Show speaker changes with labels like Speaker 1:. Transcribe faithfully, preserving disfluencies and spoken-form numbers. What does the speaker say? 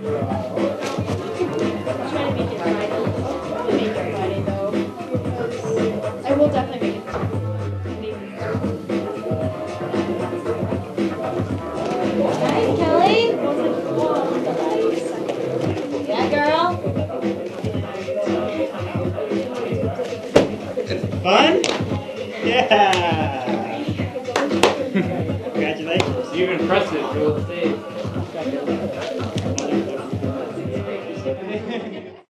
Speaker 1: I will definitely make it. Nice, Kelly. Yeah, girl.
Speaker 2: Fun? Yeah! Congratulations.
Speaker 3: You impressive for the stage.